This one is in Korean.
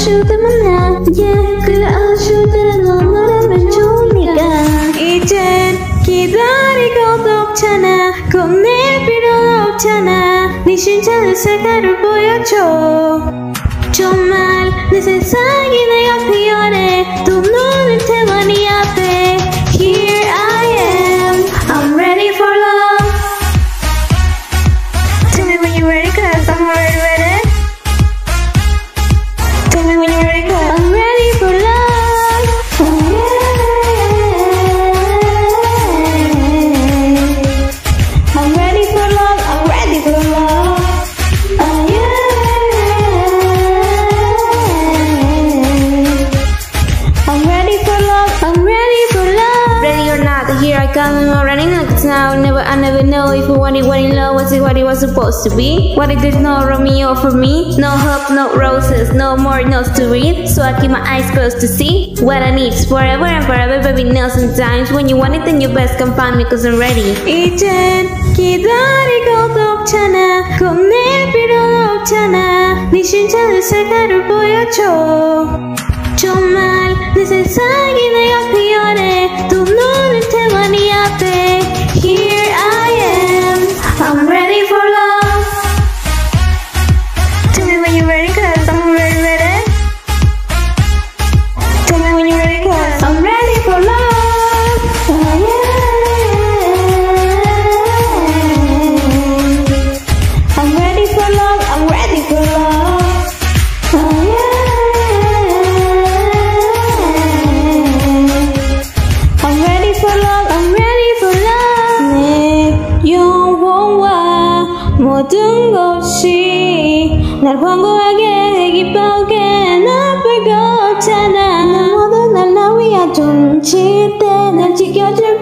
아쉬울 때만 yeah 그래 아쉬울 때는 넌 너라면 좋으니까 이젠 기다리고도 없잖아 겁낼 필요도 없잖아 네 심장의 색깔을 보여줘 정말 내 세상이 내 앞에 연해 또 너는 태워 네 앞에 Here I am I'm ready for love Tell me when you're ready cause I'm already ready Tell me when you're ready cause I'm ready for love oh, yeah. I'm ready for love I'm ready for love oh, yeah. I'm ready for love I'm ready for love Ready or not here I come I'm already next now I never know if what it love was it what it was supposed to be what if there's no Romeo for me no hope no roses no more notes to read so I keep my eyes closed to see what I need forever and forever baby now sometimes when you want it then you best come find me cause I'm ready 이젠 기다리고도 없잖아 겁낼 필요도 없잖아 네 심장의 색깔을 보여줘 정말 내 세상이 내 앞에 연해 또 너는 태워 네 앞에 Here I am I'm ready for love Tell me when you're ready cause I'm already ready Tell me when you're ready cause I'm ready for love oh, yeah. I'm ready for love I'm ready for love oh, yeah. I'm ready for love I'm ready for love 내 영혼과 모든 것이 날 완고하게 기뻐하게 나쁠 거 없잖아 나 모두 날 위해 좀 칠 때 날 지켜줄